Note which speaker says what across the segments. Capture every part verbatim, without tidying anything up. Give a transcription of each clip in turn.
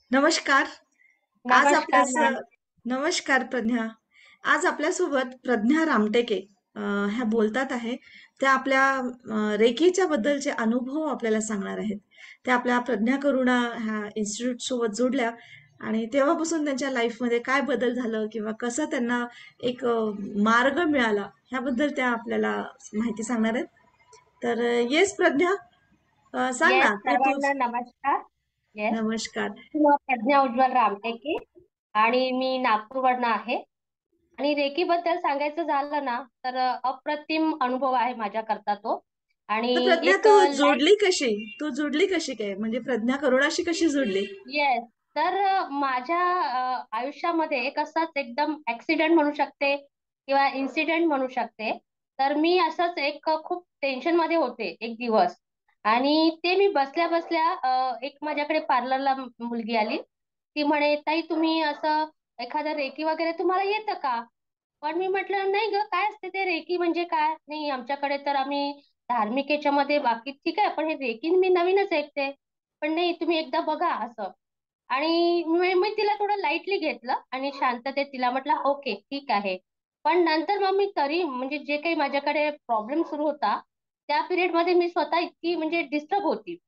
Speaker 1: नमस्कार. आज
Speaker 2: नमस्कार
Speaker 1: आपल्यास
Speaker 2: मॅम.
Speaker 1: नमस्कार प्रज्ञा. आज आपल्यासोबत प्रज्ञा रामटेके अ, ह्या बोलतात आहे. त्या आपल्या अ, रेकीच्या बद्दलचे अनुभव आपल्याला सांगणार आहेत. त्या आपल्या प्रज्ञा करुणा ह्या इन्स्टिट्यूट सोबत जोडल्या आणि तेव्हापासून त्यांच्या लाईफमध्ये काय बदल झालं किंवा कसं त्यांना एक अ, मार्ग मिळाला ह्याबद्दल त्या आपल्याला माहिती सांगणार आहेत. तर येस प्रज्ञा, अ, सांग
Speaker 2: येस,
Speaker 1: ना तू तू
Speaker 2: सर्वांना नमस्कार. येस,
Speaker 1: नमस्कार.
Speaker 2: मी प्रज्ञा उज्ज्वल रामटेके आणि मी नागपूरवरनं आहे. आणि रेकी बद्दल सांगायचं झालं ना, तर अप्रतिम अनुभव आहे माझ्याकरता तो. आणि
Speaker 1: तर प्रज्ञा
Speaker 2: एक
Speaker 1: तू
Speaker 2: लाईफ.
Speaker 1: जोडली कशी? तू जोडली कशी काय? म्हणजे प्रज्ञा करुणाशी कशी जोडली?
Speaker 2: येस. तर अ, माझ्या अ, आयुष्यामध्ये एक असाच एकदम ऍक्सिडेंट म्हणू शकते किंवा इन्सिडेंट म्हणू शकते. तर मी असंच एक खूप टेन्शन मध्ये होते एक दिवस. आणि ते मी बसल्या बसल्या अ, एक माझ्याकडे पार्लरला मुलगी आली. ती म्हणे, ताई तुम्ही असं एखादं रेकी वगैरे तुम्हाला येतं का? पण मी म्हटलं नाही ग, काय असते ते रेकी म्हणजे काय? नाही, आमच्याकडे तर आम्ही धार्मिक याच्यामध्ये बाकी ठीक आहे, पण हे रेकी मी नवीनच ऐकते. पण नाही, तुम्ही एकदा बघा असं. आणि मी मी तिला थोडं लाईटली घेतलं आणि शांततेत तिला म्हटलं ओके ठीक आहे. पण नंतर मग मी तरी म्हणजे जे काही माझ्याकडे प्रॉब्लेम सुरू होता, त्या पिरियड मध्ये मी स्वतः इतकी म्हणजे डिस्टर्ब होती.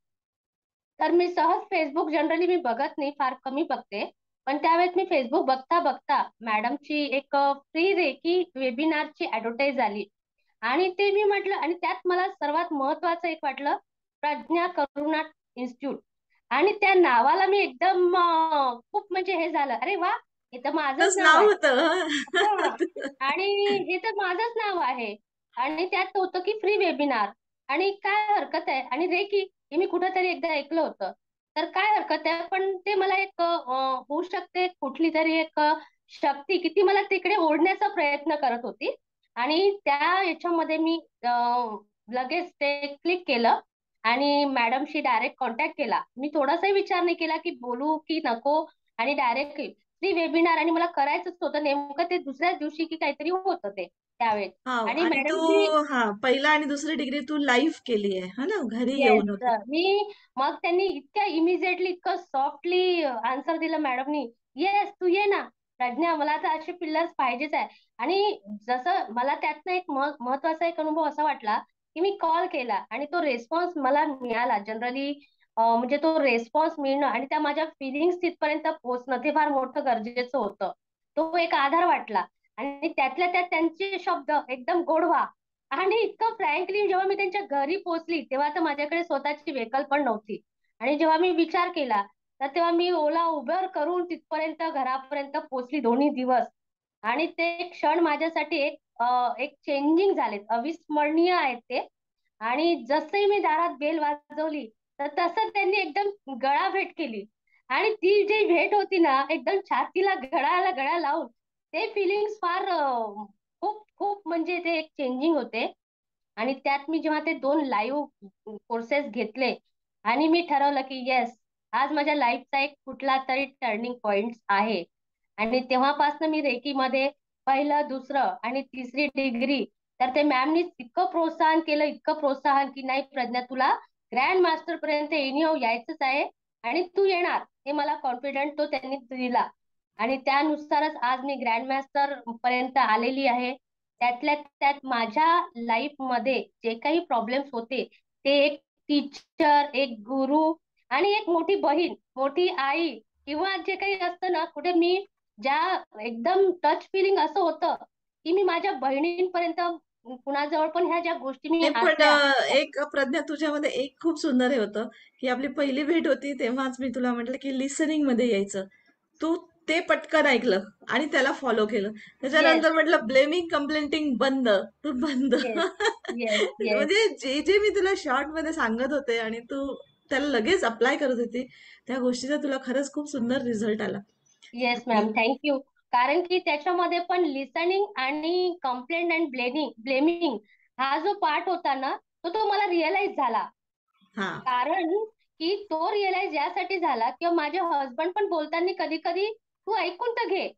Speaker 2: तर मी सहज फेसबुक जनरली मी बघत नाही, फार कमी बघते. पण त्यावेळेस मी फेसबुक बघता बघता मॅडमची एक फ्री रेकी वेबिनारची ऍडव्हर्टाईज आली. आणि ते मी म्हटलं, आणि त्यात मला सर्वात महत्वाचं एक वाटलं, प्रज्ञा करुणा इन्स्टिट्यूट. आणि त्या नावाला मी एकदम अं, खूप म्हणजे हे झालं, अरे वा, हे तर माझंच
Speaker 1: तच
Speaker 2: नाव
Speaker 1: नाव
Speaker 2: आहे.
Speaker 1: होतं.
Speaker 2: हा. आणि हे तर माझंच नाव आहे. आणि त्यात होतं की फ्री वेबिनार. आणि काय हरकत आहे, आणि रेकी हे मी कुठंतरी एकदा ऐकलं होतं. तर काय हरकत आहे, पण ते मला एक अं, होऊ शकते कुठली तरी एक अं, शक्ती की ती मला तिकडे ओढण्याचा प्रयत्न करत होती. आणि त्या याच्यामध्ये मी अं, लगेच ते क्लिक केलं आणि मॅडमशी डायरेक्ट कॉन्टॅक्ट केला. मी थोडासाही विचार नाही केला की बोलू की नको. आणि डायरेक्ट फ्री वेबिनार, आणि मला करायचंच होतं नेमकं ते दुसऱ्याच दिवशी की काहीतरी होतं ते त्यावेळेस.
Speaker 1: हा.
Speaker 2: आणि
Speaker 1: आणि तू
Speaker 2: मॅडमशी.
Speaker 1: हा पहिला आणि दुसरी डिग्री तू लाईव्ह केली आहे हा ना, घरी
Speaker 2: येस
Speaker 1: येऊन होती.
Speaker 2: सर. मी मग त्यांनी इतक्या इमिजिएटली इतकं सॉफ्टली आन्सर दिलं मॅडमनी. येस, तू ये ना प्रज्ञा, मला तर असे पिल्लर्स पाहिजेच आहे. आणि जसं मला त्यातनं एक मह- महत्वाचा एक अनुभव असा वाटला की मी कॉल केला आणि तो रेस्पॉन्स मला मिळाला जनरली. म्हणजे तो रेस्पॉन्स मिळणं आणि त्या माझ्या फिलिंग्स तिथपर्यंत पोहोचणं ते फार मोठं गरजेचं होतं. तो एक आधार वाटला. आणि त्यातल्या त्यात त्यांचे शब्द एकदम गोडवा. आणि इतकं फ्रँकली जेव्हा मी त्यांच्या घरी पोहोचली, तेव्हा तर माझ्याकडे स्वतःची व्हेकल पण नव्हती. आणि जेव्हा मी विचार केला, तर तेव्हा मी ओला उबर करून तिथपर्यंत घरापर्यंत पोहोचली दोन्ही दिवस. आणि ते क्षण माझ्यासाठी एक अ, एक चेंजिंग झालेत, अविस्मरणीय आहेत ते. आणि जसंही मी दारात बेल वाजवली, तर तसं त्यांनी एकदम गळाभेट केली. आणि ती जी भेट होती ना, एकदम छातीला गळाला गळा लावून, ते फिलिंग्स फार अ, खूप खूप म्हणजे ते एक चेंजिंग होते. आणि त्यात मी जेव्हा ते दोन लाईव्ह कोर्सेस घेतले आणि मी ठरवलं की येस, आज माझ्या लाईफचा एक कुठला तरी टर्निंग पॉइंट आहे. आणि तेव्हापासून मी रेकीमध्ये पहिलं, दुसरं आणि तिसरी डिग्री. तर ते मॅमनी इतकं प्रोत्साहन केलं, इतकं प्रोत्साहन की नाही प्रज्ञा, तुला ग्रँड मास्टर पर्यंत एनिहाव यायचंच आहे. आणि तू येणार, हे मला कॉन्फिडंट तो त्यांनी दिला. आणि त्यानुसारच आज मी ग्रँड मास्टर पर्यंत आलेली आहे. त्यातल्या त्यात माझ्या लाईफ मध्ये जे काही प्रॉब्लेम्स होते, ते एक टीचर, एक गुरु आणि एक मोठी बहीण, मोठी आई किंवा जे काही असतं ना, कुठे मी ज्या एकदम टच फिलिंग असं होतं की मी माझ्या बहिणींपर्यंत कुणाजवळ पण ह्या ज्या गोष्टी मी
Speaker 1: नाही पण
Speaker 2: असल्या.
Speaker 1: अ, एक प्रज्ञा तुझ्यामध्ये एक खूप सुंदर हे होतं की आपली पहिली भेट होती तेव्हाच मी तुला म्हटलं की लिसनिंग मध्ये यायचं. तू ते पटकन ऐकलं आणि त्याला फॉलो केलं.
Speaker 2: येस,
Speaker 1: त्याच्यानंतर म्हटलं ब्लेमिंग कंप्लेंटिंग बंद. तू बंद.
Speaker 2: Yes, yes, yes.
Speaker 1: म्हणजे जे जे मी तुला शॉर्ट मध्ये सांगत होते आणि तू त्याला लगेच अप्लाय करत होती, त्या गोष्टीचा तुला खरंच खूप सुंदर रिझल्ट आला.
Speaker 2: येस
Speaker 1: आणि
Speaker 2: मॅम, थँक्यू. कारण की त्याच्यामध्ये पण लिसनिंग आणि कंप्लेंट अँड ब्लेमिंग ब्लेमिंग हा जो पार्ट होता ना, तो तो मला रिअलाइज झाला.
Speaker 1: हा.
Speaker 2: कारण की तो रिअलाइज यासाठी झाला किंवा माझे हसबंड पण बोलताना कधी कधी, तू ऐकून तर घे.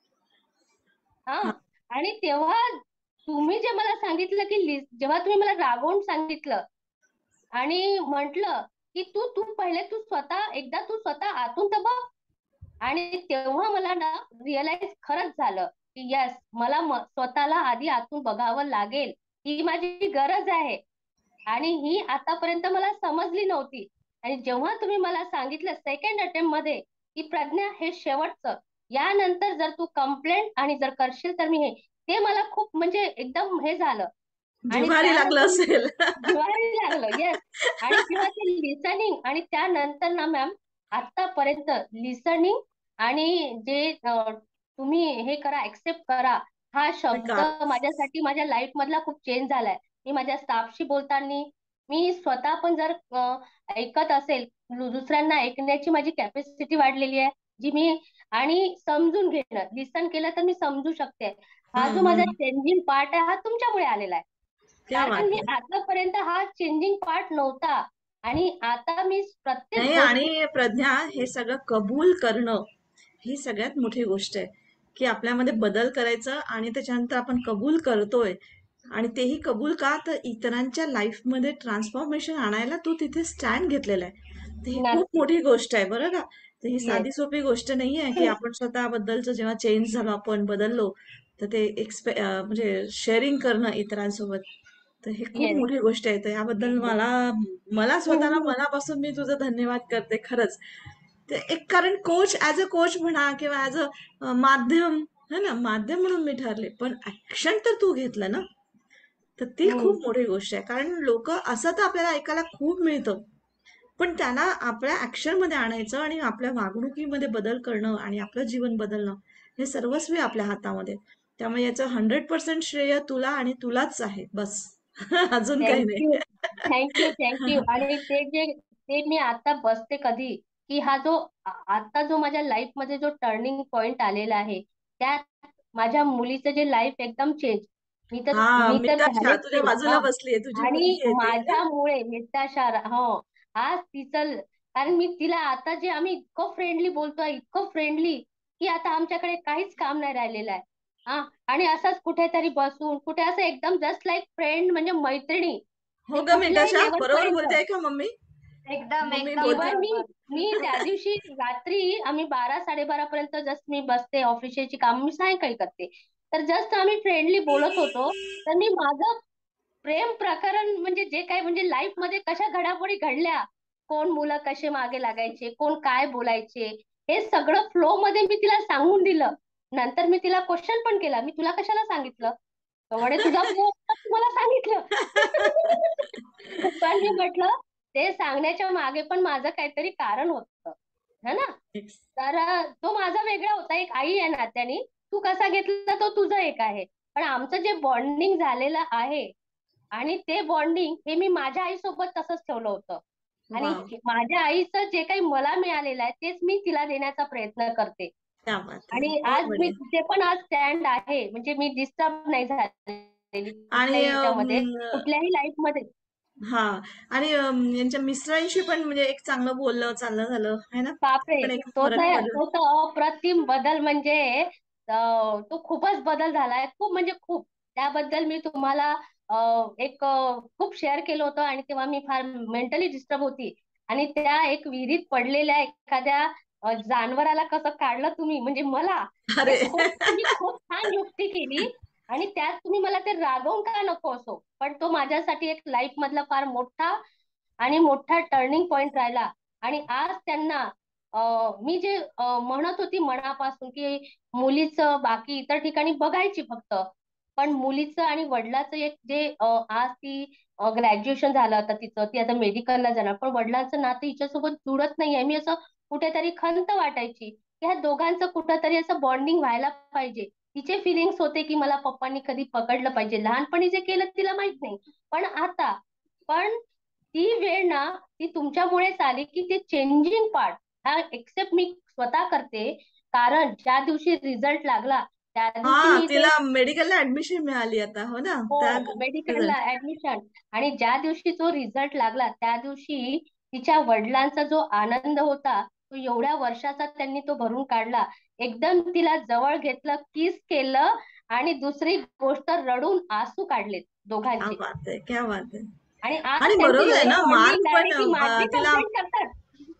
Speaker 2: हा.
Speaker 1: हा.
Speaker 2: आणि तेव्हा तुम्ही जे मला सांगितलं की लिस- जेव्हा तुम्ही मला रागवून सांगितलं आणि म्हंटल की तू तू पहिले तू स्वतः एकदा तू स्वतः आतून तर बघ. आणि तेव्हा मला ना रिअलाइज खरंच झालं की यस, मला म- स्वतःला आधी आतून बघावं लागेल. ही माझी गरज आहे आणि ही आतापर्यंत मला समजली नव्हती. आणि जेव्हा तुम्ही मला सांगितलं सेकंड अटेम्प्ट मध्ये की प्रज्ञा हे शेवटचं, यानंतर जर तू कंप्लेंट आणि जर करशील तर मी हे, ते मला खूप म्हणजे एकदम हे झालं. आणि
Speaker 1: जिव्हारी लागलं
Speaker 2: त्यानंतर
Speaker 1: असेल.
Speaker 2: जिव्हारी लागलं, येस. आणि जेव्हा ते लिसनिंग आणि त्यानंतर ना मॅम, आतापर्यंत लिसनिंग आणि जे अ, तुम्ही हे करा, एक्सेप्ट करा, हा शब्द
Speaker 1: स्वीकार.
Speaker 2: माझ्यासाठी माझ्या लाईफ मधला खूप चेंज झालाय. मी माझ्या स्टाफशी बोलताना, मी स्वतः पण जर अ, ऐकत असेल, दु- दुसऱ्यांना ऐकण्याची माझी कॅपॅसिटी वाढलेली आहे, जी मी, आणि समजून घेणं, लिसन केलं तर मी समजू शकते. हा जो
Speaker 1: हम्म
Speaker 2: माझा
Speaker 1: हम्म.
Speaker 2: चेंजिंग पार्ट आहे, हा तुमच्यामुळे आलेला आहे.
Speaker 1: क्या
Speaker 2: कारण
Speaker 1: बात
Speaker 2: मी
Speaker 1: है.
Speaker 2: आतापर्यंत हा चेंजिंग पार्ट नव्हता. आणि आता मी प्रत्येक
Speaker 1: नाही,
Speaker 2: गोष्ट.
Speaker 1: आणि प्रज्ञा, हे सगळं कबूल करणं ही सगळ्यात मोठी गोष्ट आहे, की आपल्यामध्ये बदल करायचं आणि त्याच्यानंतर आपण कबूल करतोय. आणि तेही कबूल का, तर इतरांच्या लाईफमध्ये ट्रान्सफॉर्मेशन आणायला तू तिथे स्टँड घेतलेला आहे. तर ही खूप
Speaker 2: नक्की.
Speaker 1: मोठी गोष्ट आहे बरं का. तर ही
Speaker 2: येस.
Speaker 1: साधी सोपी गोष्ट नाही आहे, की आपण स्वतःबद्दलचं जेव्हा चेंज झालो, आपण बदललो, तर ते एक्सपे अं, म्हणजे शेअरिंग करणं इतरांसोबत, तर हे खूप
Speaker 2: येस.
Speaker 1: मोठी गोष्ट आहे. तर याबद्दल मला मला स्वतःला मनापासून मी तुझं धन्यवाद करते खरंच. ते एक, कारण कोच, ऍज अ कोच म्हणा किंवा ऍज अ माध्यम, है ना, माध्यम म्हणून मी ठरले, पण ऍक्शन तर तू घेतलं ना, तर ती खूप मोठी गोष्ट आहे. कारण लोक असं तर आपल्याला ऐकायला खूप मिळतं, पण त्यांना आपल्या ऍक्शन मध्ये आणायचं आणि आपल्या वागणुकीमध्ये बदल करणं आणि आपलं जीवन बदलणं, हे सर्वस्वी आपल्या हातामध्ये. त्यामुळे याचं हंड्रेड पर्सेंट श्रेय तुला आणि तुलाच आहे, बस. अजून काही
Speaker 2: थँक्यू.
Speaker 1: नाही.
Speaker 2: थँक्यू. थँक्यू. आणि ते जे, ते मी आता बसते कधी, की हा जो आ- आता जो माझ्या लाईफ मध्ये जो टर्निंग पॉइंट आलेला आहे, त्यात माझ्या मुलीचं जे लाईफ एकदम चेंज. मी तर
Speaker 1: हा,
Speaker 2: मी तर
Speaker 1: मिताशा
Speaker 2: झालेच
Speaker 1: तुझ्या
Speaker 2: चेंज.
Speaker 1: बाजूला
Speaker 2: हा.
Speaker 1: बसलीये, तुझी
Speaker 2: आणि
Speaker 1: मुलगी आहे ती, है ना?
Speaker 2: माझ्यामुळे नित्याशा, हो, आज तिचं, कारण मी तिला आता जे आम्ही इतकं फ्रेंडली बोलतोय, इतकं फ्रेंडली, की आता आमच्याकडे काहीच काम नाही राहिलेलं आहे. हा. आणि असंच कुठेतरी बसून, कुठे असं एकदम जस्ट लाईक फ्रेंड, म्हणजे मैत्रिणी,
Speaker 1: हो
Speaker 2: ते
Speaker 1: ग
Speaker 2: कुठल्याही
Speaker 1: मिताशा,
Speaker 2: लेवल
Speaker 1: बरोबर
Speaker 2: पर्यंत.
Speaker 1: बोलतेय का मम्मी?
Speaker 3: एकदम
Speaker 1: मम्मी
Speaker 3: एकदम
Speaker 1: बोलते.
Speaker 2: इव्हन मी
Speaker 3: बरोबर.
Speaker 2: मी त्या दिवशी रात्री आम्ही बारा साडेबारा पर्यंत जस्ट मी बसते, ऑफिसची काम मी सायंकाळी करते, तर जस्ट आम्ही फ्रेंडली बोलत होतो. तर मी माझं प्रेम प्रकरण, म्हणजे जे काही, म्हणजे लाईफ मध्ये कशा घडामोडी घडल्या, कोण मुलं कसे मागे लागायचे, कोण काय बोलायचे, हे सगळं फ्लो मध्ये मी तिला सांगून दिलं. नंतर मी तिला क्वेश्चन पण केला, मी तुला कशाला सांगितलं? तर म्हणे तुझा फ्लो मला सांगितलं. पण मी म्हटलं, ते सांगण्याच्या मागे पण माझं काहीतरी कारण होतं, है ना. तर अ, तो माझा वेगळा होता, एक आई आहे नात्याने. तू कसा घेतला तो तुझं एक आहे. पण आमचं जे बॉन्डिंग झालेलं आहे, आणि ते बॉन्डिंग हे मी माझ्या आईसोबत तसंच ठेवलं होतं. आणि
Speaker 1: वाव,
Speaker 2: माझ्या आईचं जे काही मला मिळालेलं आहे, तेच मी तिला देण्याचा प्रयत्न करते.
Speaker 1: क्या बात है,
Speaker 2: आणि
Speaker 1: बहुत
Speaker 2: आज मी
Speaker 1: बढिया.
Speaker 2: तिथे पण आज स्टँड आहे, म्हणजे मी डिस्टर्ब नाही झालेली
Speaker 1: आणि
Speaker 2: कुठल्याही
Speaker 1: अम,
Speaker 2: याच्यामध्ये, कुठल्याही लाईफ मध्ये.
Speaker 1: हा, आणि अम, यांच्या मिस्टरांशी पण म्हणजे एक चांगलं बोलणं चालणं झालं, है ना? ते
Speaker 2: बापरे,
Speaker 1: पण एक
Speaker 2: तो
Speaker 1: फरक
Speaker 2: तर
Speaker 1: पडला.
Speaker 2: तो तर अप्रतिम बदल, म्हणजे अं, तो खूपच बदल झालाय, खूप म्हणजे खूप. त्याबद्दल मी तुम्हाला अं, एक अं, खूप शेअर केलं होतं, आणि तेव्हा मी फार मेंटली डिस्टर्ब होती. आणि त्या एक विहिरीत पडलेल्या एखाद्या अं, जानवराला कसं काढलं तुम्ही, म्हणजे मला,
Speaker 1: अरे.
Speaker 2: हे खूप, तुम्ही खूप छान युक्ती केली. आणि त्यात तुम्ही मला ते रागवून का नको असो, पण तो माझ्यासाठी एक लाईफ मधला फार मोठा आणि मोठा टर्निंग पॉइंट राहिला. आणि आज त्यांना अं, मी जे अं, म्हणत होती मनापासून, की मुलीचं बाकी इतर ठिकाणी बघायची फक्त, पण मुलीचं आणि वडिलाचं एक जे अं, आज ती ग्रॅज्युएशन झालं आता तिचं, ती आता मेडिकलला जाणार, पण वडिलांचं नातं हिच्यासोबत जुळत नाहीये. मी असं कुठेतरी खंत वाटायची, की ह्या दोघांचं कुठंतरी असं बॉन्डिंग व्हायला पाहिजे. तिचे फिलिंग्स होते की मला पप्पांनी कधी पकडलं पाहिजे, लहानपणी जे केलं तिला माहित नाही, पण आता, पण ती वेळ ना, ती तुमच्यामुळेच आली, की ते चेंजिंग पार्ट हा एक्सेप्ट मी स्वतः करते. कारण ज्या दिवशी रिझल्ट लागला, त्या दिवशी
Speaker 1: हा,
Speaker 2: मी ते,
Speaker 1: तिला मेडिकलला ऍडमिशन मिळाली आता, हो ना, त्या
Speaker 2: हो, मेडिकलला
Speaker 1: रिझल्ट.
Speaker 2: ऍडमिशन. आणि ज्या दिवशी तो रिझल्ट लागला, त्या दिवशी तिच्या वडिलांचा जो आनंद होता, तो एवढ्या वर्षाचा त्यांनी तो भरून काढला. एकदम तिला जवळ घेतलं, किस केलं, आणि दुसरी गोष्ट, रडून आसू काढलेत
Speaker 1: क्या
Speaker 2: दोघांचे.
Speaker 1: बात आहे, क्या बात आहे.
Speaker 2: आणि आज
Speaker 1: आणि
Speaker 2: त्यांचं
Speaker 1: बरोबर आहे
Speaker 2: एवढं
Speaker 1: ना,
Speaker 2: बॉन्डिंग
Speaker 1: मार्क
Speaker 2: आहे
Speaker 1: पण
Speaker 2: की
Speaker 1: अं,
Speaker 2: माझी
Speaker 1: तिला
Speaker 2: कंप्लेंट करतात.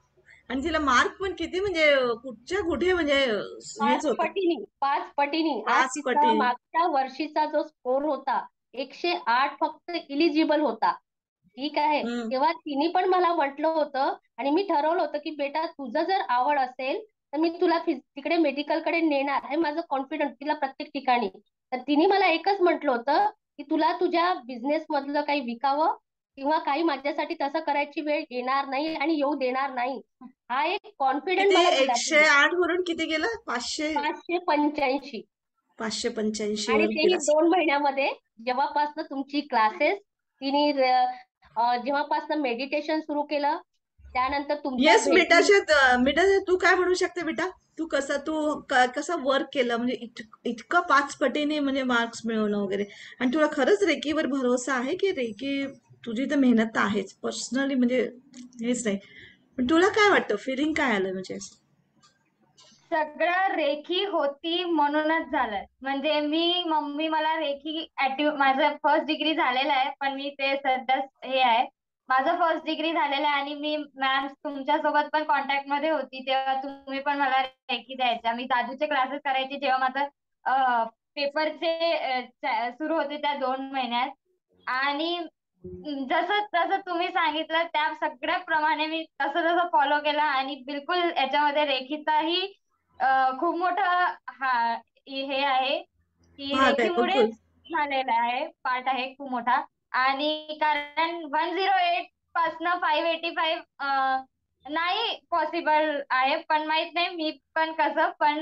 Speaker 1: आणि तिला मार्क पण किती म्हणजे कुठच्या कुठे म्हणजे
Speaker 2: पाच
Speaker 1: हेच होते.
Speaker 2: पटीनी पाच पटीनी आज
Speaker 1: पाच
Speaker 2: तिचा
Speaker 1: पटी.
Speaker 2: मागच्या वर्षीचा जो स्कोर होता एकशे आठ फक्त इलिजिबल होता. ठीक आहे.
Speaker 1: हम्म.
Speaker 2: तेव्हा तिने पण मला म्हटलं होतं आणि मी ठरवलं होतं की बेटा तुझं जर आवड असेल तर मी तुला फिज- तिकडे मेडिकलकडे नेणार हे माझं कॉन्फिडन्स तिला प्रत्येक ठिकाणी. तर तिने मला एकच म्हटलं होतं की तुला तुझ्या बिझनेस मधलं काही विकावं किंवा काही माझ्यासाठी तसं करायची वेळ येणार नाही आणि येऊ देणार नाही. हा एक कॉन्फिडन्स
Speaker 1: किती
Speaker 2: मला दिला
Speaker 1: एकशे
Speaker 2: तिने.
Speaker 1: आठ वरून किती गेलं? पाचशे.
Speaker 2: पाचशे पंच्याऐंशी.
Speaker 1: पाचशे पंच्याऐंशी
Speaker 2: आणि
Speaker 1: वर
Speaker 2: तेही
Speaker 1: गेला.
Speaker 2: दोन महिन्यामध्ये. जेव्हापासनं तुमची क्लासेस तिने अ, जेव्हापासनं मेडिटेशन सुरू केलं त्यानंतर तुमच्या
Speaker 1: येस
Speaker 2: भेटी.
Speaker 1: बेटाच्या बेटा, तू काय म्हणू शकते बेटा? तू कसा तू क- कसा वर्क केला म्हणजे इत, इतकं पाच पटीने म्हणजे मार्क्स मिळवणं वगैरे. आणि तुला खरंच रेकीवर भरोसा आहे की रेकी तुझी तर मेहनत तर आहेच पर्सनली म्हणजे हेच नाही. पण तुला काय वाटतं, फिलिंग काय आलं म्हणजे असं?
Speaker 3: सगळं रेखी होती म्हणूनच झालंय. म्हणजे मी मम्मी मला रेखी ऍक्टिव्ह माझं फर्स्ट डिग्री झालेलं आहे पण मी ते सध्या हे आहे. माझं फर्स्ट डिग्री झालेलं आहे आणि मी मॅम तुमच्यासोबत पण कॉन्टॅक्ट मध्ये होती तेव्हा तुम्ही पण मला रेखी द्यायच्या. मी जादूचे क्लासेस करायचे जेव्हा माझं पेपरचे सुरू होते त्या दोन महिन्यात. आणि जसं जसं तुम्ही सांगितलं त्या सगळ्याप्रमाणे मी तसं तसं फॉलो केलं आणि बिलकुल याच्यामध्ये रेखीचाही अं, खूप मोठा हा हे आहे की
Speaker 1: भाग आहे
Speaker 3: रेखीमुळेच
Speaker 1: बिलकुल.
Speaker 3: झालेला आहे पार्ट आहे खूप मोठा. आणि कारण वन झिरो एट पासनं फाईव्ह एटी फाईव्ह नाही पॉसिबल आहे पण माहित नाही मी पण कसं पण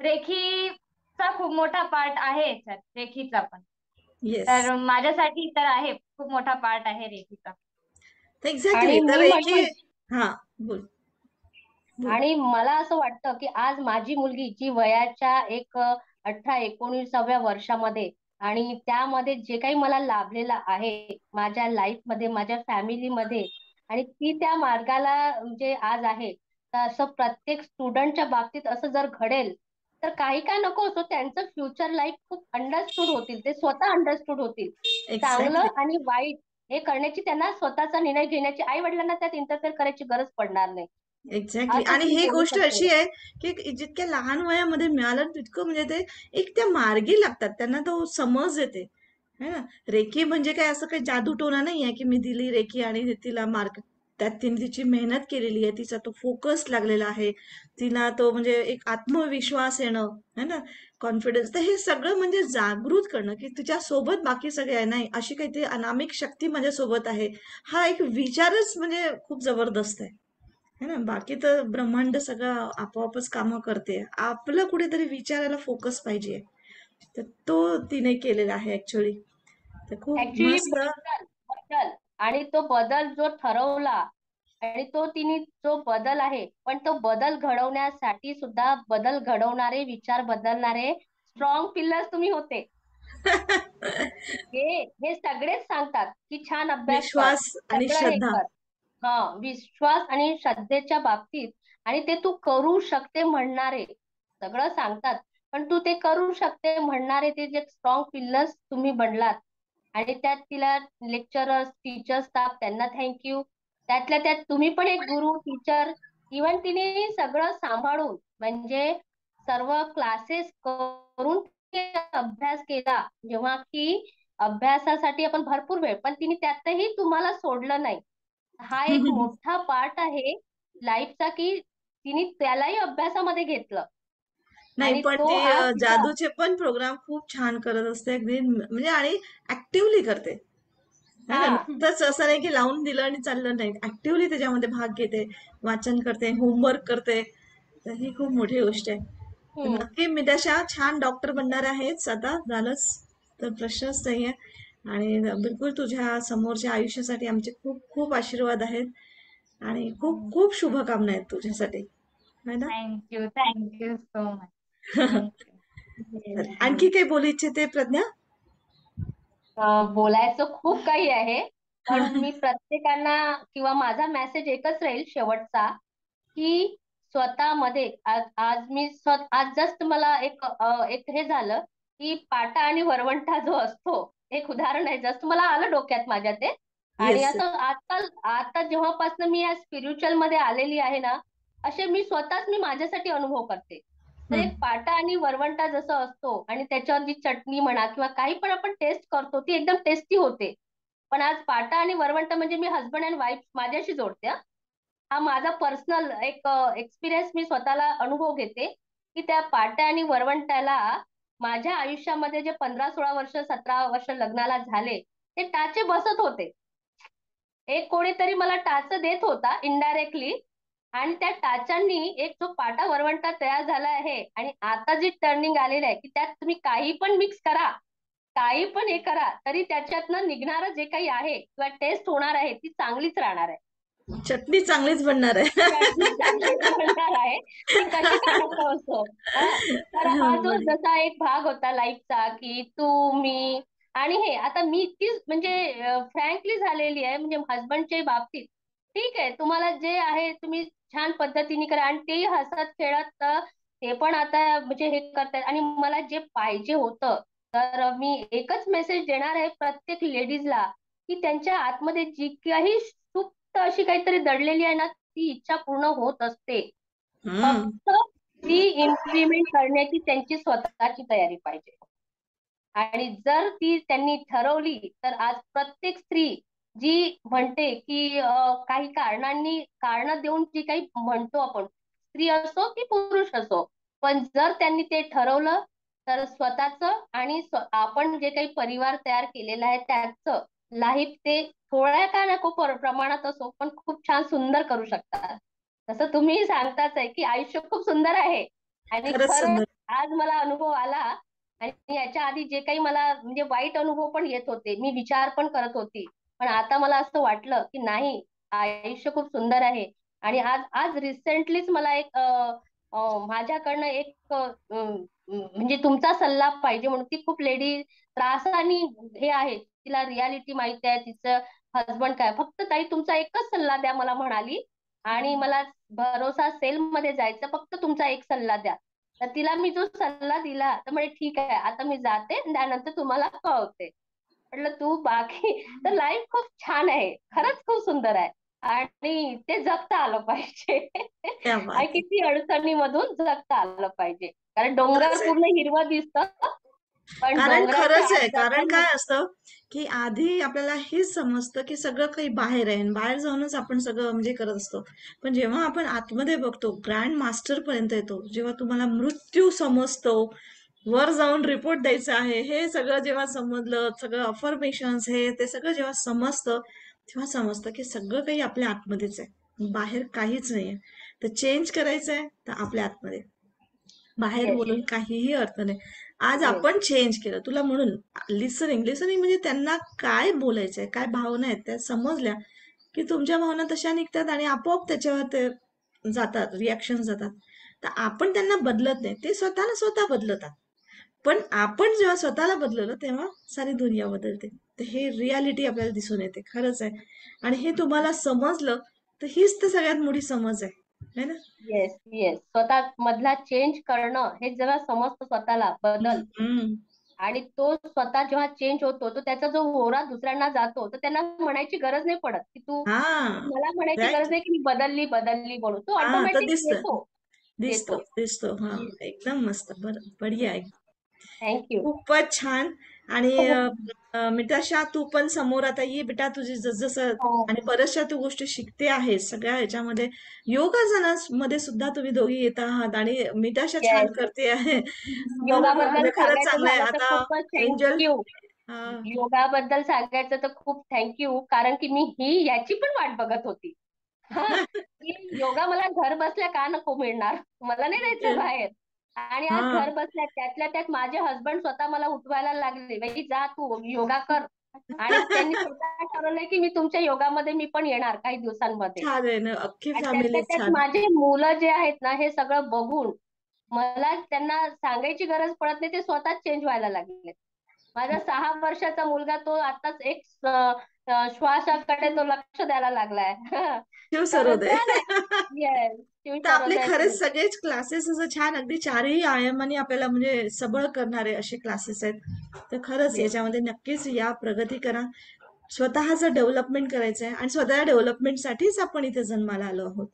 Speaker 3: रेखीचा खूप मोठा पार्ट आहे याच्यात रेखीचा पण.
Speaker 1: येस.
Speaker 3: तर माझ्यासाठी तर आहे खूप मोठा पार्ट आहे रेखीचा.
Speaker 1: एक्झॅक्टली.
Speaker 2: आणि
Speaker 1: तर
Speaker 2: मी
Speaker 1: रेकी.
Speaker 2: म्हटलं
Speaker 1: हा. बोल. बोल.
Speaker 2: आणि मला असं वाटतं की आज माझी मुलगी जी वयाच्या एक अ, अठरा एकोणीसाव्या वर्षामध्ये आणि त्यामध्ये जे काही मला लाभलेलं आहे माझ्या लाईफ मध्ये माझ्या फॅमिलीमध्ये आणि ती त्या मार्गाला म्हणजे आज आहे. तर असं प्रत्येक स्टुडंटच्या बाबतीत असं जर घडेल तर काही काय नको असो त्यांचं फ्युचर लाईफ खूप अंडरस्टूड होतील. ते स्वतः अंडरस्टूड होतील. चांगलं
Speaker 1: एक्झॅक्टली.
Speaker 2: आणि वाईट हे करण्याची त्यांना स्वतःचा निर्णय घेण्याची आई वडिलांना त्यात इंटरफेअर करायची गरज पडणार नाही.
Speaker 1: एक्झॅक्टली.
Speaker 2: असंच
Speaker 1: आणि
Speaker 2: मी
Speaker 1: ही
Speaker 2: बोलू
Speaker 1: गोष्ट
Speaker 2: शकते.
Speaker 1: अशी आहे की जितक्या लहान वयामध्ये मिळालं तितकं म्हणजे ते एक त्या मार्गी लागतात, त्यांना तो समज येते है ना. रेकी म्हणजे काय असं काही जादूटोना नाही आहे की मी दिली रेकी आणि तिला मार्क. त्यात तिने तिची मेहनत केलेली आहे, तिचा तो फोकस लागलेला आहे, तिला तो म्हणजे एक आत्मविश्वास येणं है ना, कॉन्फिडन्स. तर हे सगळं म्हणजे जागृत करणं की तुझ्या सोबत बाकी सगळे आहे नाही, अशी काहीतरी अनामिक शक्ती माझ्या सोबत आहे. हा एक विचारच म्हणजे खूप जबरदस्त आहे है ना. बाकी तर ब्रह्मांड सगळं आपोआपच कामं करते, आपलं कुठेतरी विचारायला फोकस पाहिजे. तर तो तिने केलेला आहे ऍक्च्युअली. तर खूप
Speaker 2: ऍक्च्युली
Speaker 1: मस्त.
Speaker 2: बदल बदल आणि तो बदल जो ठरवला आणि तो तिने जो बदल आहे पण तो बदल घडवण्यासाठी सुद्धा बदल घडवणारे विचार बदलणारे स्ट्रॉंग पिलर्स तुम्ही होते. हे हे सगळेच सांगतात की छान अभ्यास कर
Speaker 1: विश्वास आणि
Speaker 2: सगळं हे
Speaker 1: श्रद्धा.
Speaker 2: कर. हा विश्वास आणि श्रद्धेच्या बाबतीत आणि ते तू करू शकते म्हणणारे सगळं सांगतात. पण तू ते करू शकते म्हणणारे ते जे स्ट्रॉंग पिलर्स तुम्ही बनलात आणि त्यात तिला लेक्चरर्स टीचर स्टाफ त्यांना थँक्यू. त्यातल्या त्यात तुम्ही पण एक गुरु टीचर. इवन तिने सगळं सांभाळून म्हणजे सर्व क्लासेस करून ते अभ्यास केला जेव्हा की अभ्यासासाठी आपण भरपूर वेळ पण तिने त्यातही तुम्हाला सोडलं नाही. हा एक मोठा पार्ट आहे लाईफचा की तिने त्यालाही अभ्यासामध्ये घेतलं
Speaker 1: नाही
Speaker 2: आणि
Speaker 1: पण
Speaker 2: तो
Speaker 1: ती
Speaker 2: आज
Speaker 1: अ,
Speaker 2: तिचा.
Speaker 1: जादूचे पण प्रोग्राम खूप छान करत असते अगदी म्हणजे, आणि ऍक्टिव्हली करते है ना.
Speaker 2: हा.
Speaker 1: नुकतंच असं नाही की लावून दिलं आणि चाललं नाही, ऍक्टिव्हली त्याच्यामध्ये भाग घेते, वाचन करते, होमवर्क करते. तर ही खूप मोठी गोष्ट आहे. तर
Speaker 2: हम्म.
Speaker 1: नक्की मी तशा छान डॉक्टर बनणार आहेच, आता झालंच तर प्रश्नच नाहीये. आणि बिलकुल तुझ्या समोरच्या आयुष्यासाठी आमचे खूप खूप आशीर्वाद आहेत आणि खूप खूप शुभकामना आहेत तुझ्यासाठी है ना.
Speaker 3: Thank you thank you so much. Thank you.
Speaker 1: तर आणखी काही बोलू इच्छिते प्रज्ञा?
Speaker 2: अं, बोलायचं खूप काही आहे पण मी प्रत्येकांना किंवा माझा मेसेज एकच राहील शेवटचा की स्वतःमध्ये आज आज मी स्व- आज जस्ट मला एक अ, एक हे झालं की पाटा आणि वरवंटा जो असतो एक उदाहरण आहे जस्ट मला आलं डोक्यात माझ्या ते. आणि
Speaker 1: येस.
Speaker 2: असं आजकाल आता जेव्हापासून मी या स्पिरिच्युअल मध्ये आलेली आहे ना असे मी स्वतःच मी माझ्यासाठी अनुभव करते. तर
Speaker 1: हम्म.
Speaker 2: एक पाटा आणि वरवंटा जसं असतो आणि त्याच्यावर जी चटणी म्हणा किंवा काही पण आपण टेस्ट करतो ती एकदम टेस्टी होते. पण आज पाटा आणि वरवंटा म्हणजे मी हसबंड अँड वाईफ माझ्याशी जोडते. हा माझा पर्सनल एक एक्सपिरियन्स मी स्वतःला अनुभव घेते की त्या पाट्या आणि वरवंट्याला माझ्या आयुष्यामध्ये जे पंधरा सोळा वर्ष सतरा वर्ष लग्नाला झाले ते टाचे बसत होते. एक कोणीतरी मला टाच देत होता इनडायरेक्टली आणि त्या टाचांनी एक जो पाटा वरवंटा तयार झाला आहे आणि आता जी टर्निंग आलेली आहे की त्यात तुम्ही काही पण मिक्स करा, काही पण हे करा तरी त्याच्यातनं निघणारं जे काही आहे किंवा टेस्ट होणार आहे ती चांगलीच राहणार आहे.
Speaker 1: चटणी चांगलीच बनणार आहे.
Speaker 2: चटणी चांगलीच बनणार आहे. ती कशी का नको असो. हा. तर हा जो
Speaker 1: बरे.
Speaker 2: जसा एक भाग होता लाईफचा की तू मी आणि हे आता मी इतकीच म्हणजे फ्रँकली झालेली आहे म्हणजे हसबंडच्या बाबतीत. ठीक आहे तुम्हाला जे आहे तुम्ही छान पद्धतीने करा आणि ते हसत खेळत अ, ते पण आता म्हणजे हे करतायत आणि मला जे पाहिजे होतं तर मी एकच मेसेज देणार आहे प्रत्येक लेडीजला की त्यांच्या आतमध्ये जी काही सुप्त अशी काहीतरी दडलेली आहे ना ती इच्छा पूर्ण होत असते.
Speaker 1: हम्म.
Speaker 2: फक्त ती इम्प्लिमेंट करण्याची त्यांची स्वतःची तयारी पाहिजे. आणि जर ती त्यांनी ठरवली तर आज प्रत्येक स्त्री जी म्हणते की अ, काही कारणांनी कारण देऊन जी काही म्हणतो आपण स्त्री असो की पुरुष असो पण जर त्यांनी ते ठरवलं तर स्वतःचं आणि स्व- आपण जे काही परिवार तयार केलेला आहे त्याचं लाईफ ते थोड्या का नको पर- प्रमाणात असो पण खूप छान सुंदर करू शकतात. तसं तुम्ही सांगताच आहे की आयुष्य खूप सुंदर आहे आणि
Speaker 1: खरंच
Speaker 2: खरंच
Speaker 1: सुंदर.
Speaker 2: आज मला अनुभव आला आणि याच्या आधी जे काही मला म्हणजे वाईट अनुभव पण येत होते मी विचार पण करत होती पण आता मला असं वाटलं की नाही आयुष्य खूप सुंदर आहे. आणि आज आज रिसेंटलीच मला एक अ, अ, माझ्याकडनं एक अ, अम, म्हणजे तुमचा सल्ला पाहिजे म्हणून ती खूप लेडी त्रासाने हे आहे तिला रियालिटी माहिती आहे तिचं हसबंड काय फक्त ताई तुमचा एकच सल्ला द्या मला म्हणाली आणि मला भरोसा सेल मध्ये जायचं फक्त तुमचा एक सल्ला द्या. तर तिला मी जो सल्ला दिला तर म्हणे ठीक आहे आता मी जाते त्यानंतर तुम्हाला कळवते. म्हटलं तू बाकी तर लाईफ खूप छान आहे खरंच खूप सुंदर आहे आणि ते जगता आलं पाहिजे.
Speaker 1: क्या
Speaker 2: आणि
Speaker 1: बात है.
Speaker 2: किती अडचणीमधून जगता आलं पाहिजे कारण डोंगर
Speaker 1: खरंच आहे.
Speaker 2: पूर्ण हिरवं दिसतं पण
Speaker 1: कारण
Speaker 2: डोंगराच्या
Speaker 1: खरंच
Speaker 2: आत
Speaker 1: आहे. कारण
Speaker 2: जाताना
Speaker 1: काय असतं, की आधी आपल्याला हेच समजतं, की सगळं काही बाहेर आहे आणि बाहेर जाऊनच आपण सगळं म्हणजे करत असतो. पण जेव्हा आपण आतमध्ये बघतो, ग्रँड मास्टर पर्यंत येतो, जेव्हा तुम्हाला मृत्यू समजतो, वर जाऊन रिपोर्ट द्यायचा आहे, हे सगळं जेव्हा समजलं, सगळं अफर्मेशन्स हे ते सगळं जेव्हा समजतं, तेव्हा समजतं, की सगळं काही आपल्या आतमध्येच आहे. बाहेर काहीच नाहीये. तर चेंज करायचं आहे, तर आपल्या आतमध्ये. बाहेर
Speaker 2: येस
Speaker 1: बोलून काहीही अर्थ नाही. आज
Speaker 2: येस
Speaker 1: आपण चेंज केलं तुला म्हणून लिसनिंग लिसनिंग म्हणजे त्यांना काय बोलायचंय काय भावना आहेत त्या समजल्या की तुमच्या भावना तशा निघतात आणि आपोआप त्याच्यावर ते जातात रिॲक्शन जातात. तर आपण त्यांना बदलत नाही ते स्वतःला स्वतः बदलतात. पण आपण जेव्हा स्वतःला बदललं तेव्हा सारी दुनिया बदलते. तर हे रियालिटी आपल्याला दिसून येते खरंच आहे. आणि हे तुम्हाला समजलं तर हीच तर सगळ्यात मोठी समज आहे है ना.
Speaker 2: येस येस स्वतः मधला चेंज करणं हे जेव्हा समजतं स्वतःला बदल
Speaker 1: हम्म.
Speaker 2: आणि तो स्वतः जेव्हा चेंज होतो तो त्याचा जो ओरा दुसऱ्यांना जातो तर त्यांना म्हणायची गरज नाही पडत की तू
Speaker 1: हा.
Speaker 2: मला म्हणायची गरज
Speaker 1: राईट.
Speaker 2: नाही की मी बदलली बदलली म्हणून तो
Speaker 1: हा तर
Speaker 2: ऑटोमॅटिक
Speaker 1: दिसत
Speaker 2: येतो
Speaker 1: दिसतो
Speaker 2: येतो.
Speaker 1: दिसतो हा. एकदम मस्त बर बढिया आहे.
Speaker 2: थँक्यू.
Speaker 1: खूपच छान. आणि अ, अ, मिताशा तू पण समोर आता ये बेटा तुझी जसं आणि बऱ्याचशा तू गोष्टी शिकते आहेस सगळ्या ह्याच्यामध्ये योगासनामध्ये सुद्धा तुम्ही दोघी येत आहात आणि मिताशा छान
Speaker 2: येस
Speaker 1: करते आहे. तर
Speaker 2: योगाबद्दल
Speaker 1: म्हणजे खरंच
Speaker 2: सांगायचं
Speaker 1: चांगलं आहे
Speaker 2: झालं तर
Speaker 1: आता.
Speaker 2: खूपच
Speaker 1: एंजल.
Speaker 2: थँक्यू.
Speaker 1: हा.
Speaker 2: योगाबद्दल सांगायचं तर खूप थँक्यू कारण की मी ही याची पण वाट बघत होती. हा की योगा मला घर बसल्या का नको मिळणार मला नाही जायचं बाहेर आणि आज
Speaker 1: हा.
Speaker 2: घर बसल्या त्यातल्या त्यात माझे हसबंड स्वतः मला उठवायला लागले बाई जा तू योगा कर आणि त्यांनी स्वतः ठरवलंय की मी तुमच्या योगामध्ये मी पण येणार काही दिवसांमध्ये.
Speaker 1: छान आहे ना अख्खी
Speaker 2: आणि त्यातल्या
Speaker 1: फॅमिली
Speaker 2: त्यात
Speaker 1: छान.
Speaker 2: माझे मुलं जे आहेत ना हे सगळं बघून मला त्यांना सांगायची गरज पडत नाही ते स्वतःच चेंज व्हायला लागले. माझा सहा वर्षाचा मुलगा तो आताच एक अ, अ, श्वासाकडे तो लक्ष द्यायला लागलाय.
Speaker 1: शिव
Speaker 2: तर
Speaker 1: सरोदय.
Speaker 2: झालंय. येस शिव
Speaker 1: तर आपले
Speaker 2: सर्वोदय
Speaker 1: खरेच
Speaker 2: तुम्ही.
Speaker 1: सगळेच क्लासेस असं छान अगदी चारही आयामाने आपल्याला म्हणजे सबळ करणारे असे क्लासेस आहेत. तर खरंच
Speaker 2: येस
Speaker 1: याच्यामध्ये नक्कीच या प्रगती करा. स्वतःचं डेव्हलपमेंट करायचं आहे आणि स्वतः डेव्हलपमेंटसाठीच आपण इथे जन्माला आलो आहोत.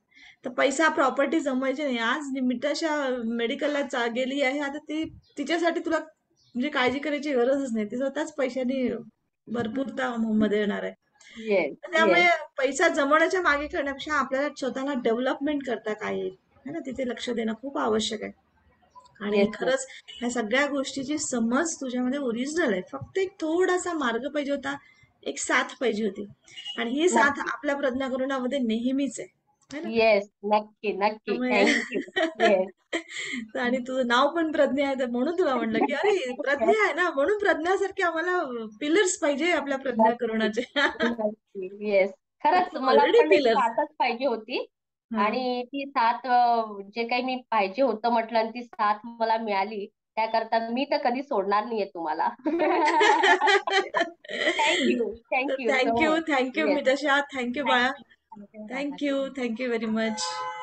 Speaker 1: तर पैसा प्रॉपर्टी जमवायची नाही. आज निमिषाच्या मेडिकलला चा गेली आहे, आता ती तिच्यासाठी तुला म्हणजे काळजी करायची गरजच नाही. ती स्वतःच पैशाने भरपूरता मध्ये येणार आहे.
Speaker 2: येस
Speaker 1: तर त्यामुळे
Speaker 2: येस
Speaker 1: पैसा जमवण्याच्या मागे करण्यापेक्षा आपल्याला स्वतःला डेव्हलपमेंट करता काय येईल है ना, तिथे लक्ष देणं खूप आवश्यक आहे. आणि
Speaker 2: येस सर.
Speaker 1: खरंच ह्या सगळ्या गोष्टीची समज तुझ्यामध्ये ओरिजिनल आहे. फक्त एक थोडासा मार्ग पाहिजे होता, एक साथ पाहिजे होती. आणि ही साथ
Speaker 2: नक्की.
Speaker 1: आपल्या प्रज्ञा करुणामध्ये नेहमीच आहे है ना.
Speaker 2: येस नक्की नक्की.
Speaker 1: त्यामुळे
Speaker 2: थँक्यू. येस.
Speaker 1: आणि तुझं नाव पण प्रज्ञा आहे, तर म्हणून तुला म्हणलं की अरे प्रज्ञा आहे ना, म्हणून प्रज्ञासारखे आम्हाला पिलर्स पाहिजे आपल्या प्रज्ञा
Speaker 2: नक्की
Speaker 1: करुणाचे.
Speaker 2: नक्की. येस. खरंच मला
Speaker 1: ऑलरेडी
Speaker 2: पण एक
Speaker 1: पिलर्स.
Speaker 2: साथच पाहिजे होती.
Speaker 1: हा.
Speaker 2: आणि ती साथ अ, जे काही मी पाहिजे होतं म्हटलं आणि ती साथ मला मिळाली, त्याकरता मी तर कधी सोडणार नाहीये तुम्हाला. Thank you. Thank you so
Speaker 1: thank you
Speaker 2: much.
Speaker 1: Thank you
Speaker 2: yes.
Speaker 1: Mitasha, thank you बाळा,
Speaker 2: thank you. Thank you.
Speaker 1: Thank you thank you very much.